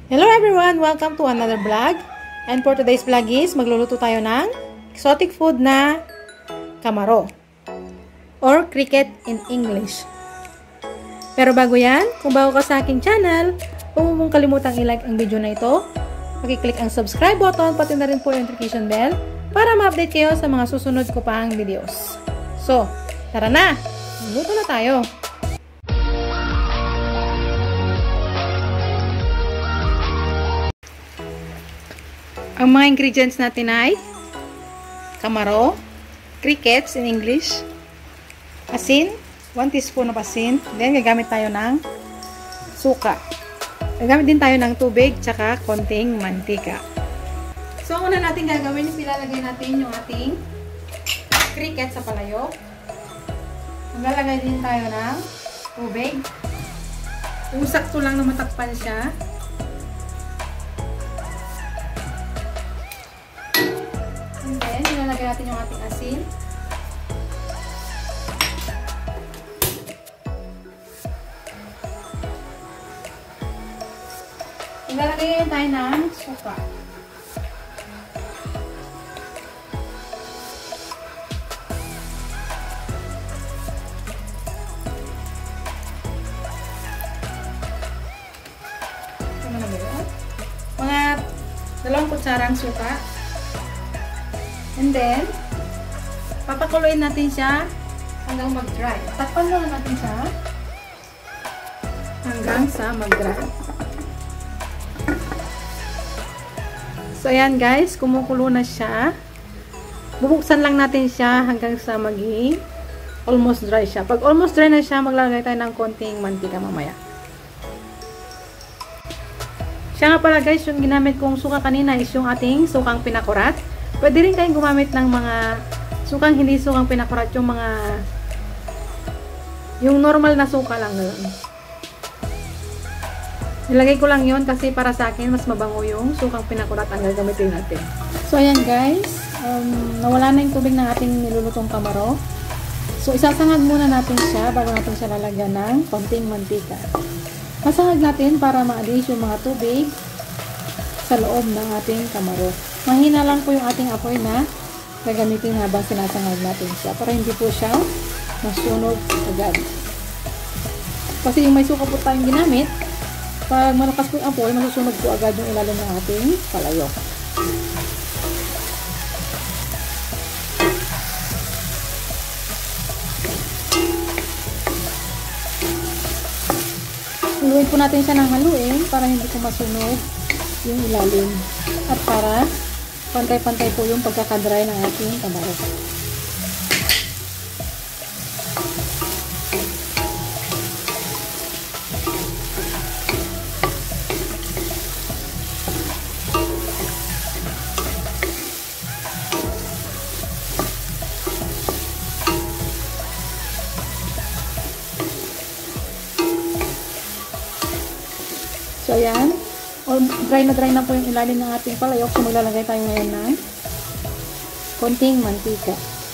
Hello everyone! Welcome to another vlog. And for today's vlog is magluluto tayo ng exotic food na kamaro or cricket in English. Pero bago yan, kung bago ka sa aking channel, huwag mong kalimutang i-like ang video na ito. Pag-click ang subscribe button, pati na rin po yung notification bell para ma-update kayo sa mga susunod ko pang videos. So, tara na! Magluto na tayo! Ang mga ingredients natin ay kamaro, crickets in English, asin, 1 teaspoon of asin, then gagamit tayo ng suka. Gagamit din tayo ng tubig, tsaka konting mantika. So, ang una natin gagawin is ilalagay natin yung ating cricket sa palayok. Maglalagay din tayo ng tubig. Kung sakto lang na matakpan siya. And then, ilalagay natin yung ating asin. Ilalagay tayo ng suka. Mga 2 kutsarang suka. And then, papakuluin natin siya hanggang mag-dry. Takpan lang natin siya hanggang sa mag-dry. So, ayan guys, kumukulo na siya. Bubuksan lang natin siya hanggang sa maging almost dry siya. Pag almost dry na siya, maglalagay tayo ng konting mantika mamaya. Siya nga pala guys, yung ginamit kong suka kanina is yung ating sukang pinakurat. Pwede rin kayong gumamit ng mga sukang hindi sukang pinakurat, yung normal na suka lang. Nilagay ko lang yon kasi para sa akin mas mabango yung sukang pinakurat ang gagamitin natin. So ayan guys, nawala na yung tubig ng ating nilulutong kamaro. So isasangag muna natin siya bago natin siya lalagyan ng konting mantika. Masangag natin para ma-alis yung mga tubig sa loob ng ating kamaro. Mahina lang po yung ating apoy na gagamitin habang sinasangag natin siya para hindi po siya masunog agad. Kasi yung may suka po tayong ginamit, pag malakas po yung apoy, masusunog po agad yung ilalim ng ating palayok. Haluin po natin siya ng haluin para hindi po masunog yung ilalim. At para pantay-pantay po yung pagkakadry ng ating kamaro. So, ayan. Dry na po yung ilalim ng ating palayok. So, maglalagay tayo ngayon ng konting mantika.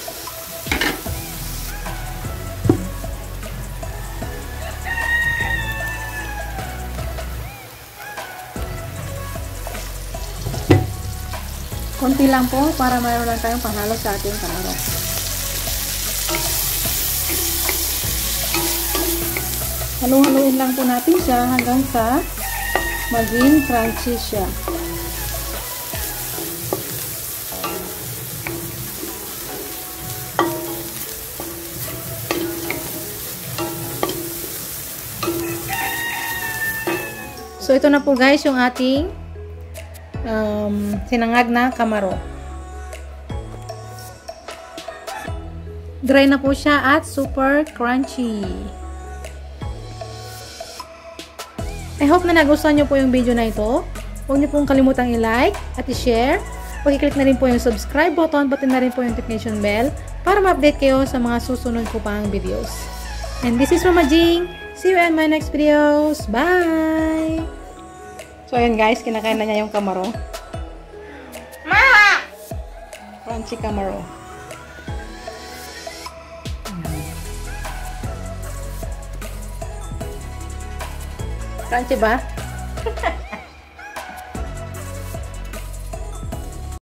Konti lang po para mayroon lang tayong panghalo sa ating kamaro. Halu-haluin lang po natin siya hanggang sa maging crunchy siya. So, ito na po guys yung ating sinangag na kamaro. Dry na po siya at super crunchy. I hope na nagustuhan nyo po yung video na ito. Huwag nyo pong kalimutang i-like at i-share. Pag-click na rin po yung subscribe button, pati na rin po yung notification bell para ma-update kayo sa mga susunod ko pang videos. And this is Mama Jing. See you in my next videos. Bye! So, ayan guys, kinakain na niya yung kamaro. Mama! Crunchy kamaro. Crunchy ba?